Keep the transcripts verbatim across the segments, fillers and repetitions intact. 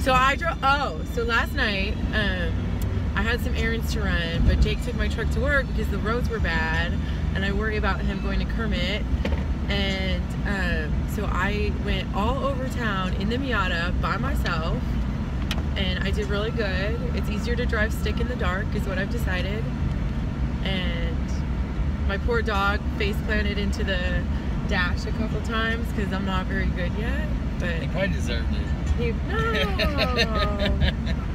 So I drove, oh, so last night, um, I had some errands to run, but Jake took my truck to work because the roads were bad, and I worry about him going to Kermit. And um, so I went all over town in the Miata by myself, and I did really good. It's easier to drive stick in the dark is what I've decided. And my poor dog face planted into the dash a couple times because I'm not very good yet. But he probably deserved it. He, no.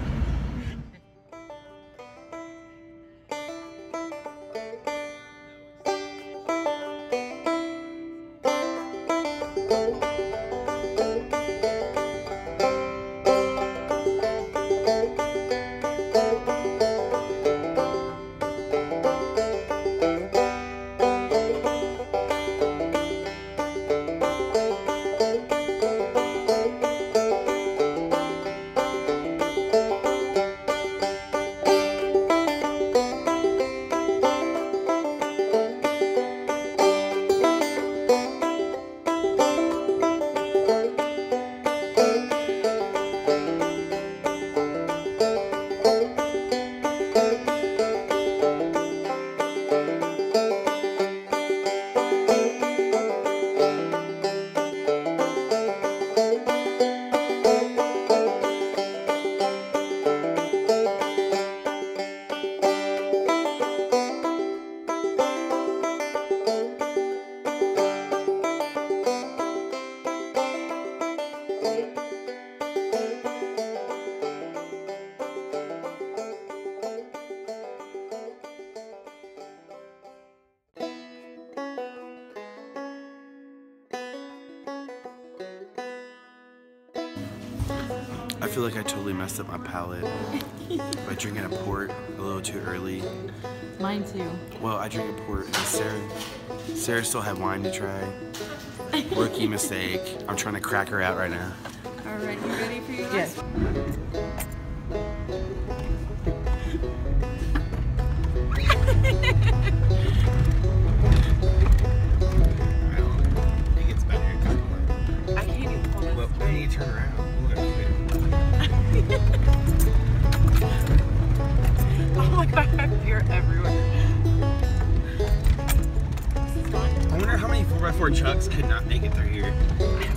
I feel like I totally messed up my palate by drinking a port a little too early. Mine too. Well, I drank a port and Sarah, Sarah still had wine to try. Rookie mistake. I'm trying to crack her out right now. Alright, you ready for your last one? It gets better. I can't even hold it. Well, when you turn around, oh my god, you're everywhere. I wonder how many four by four trucks could not make it through here.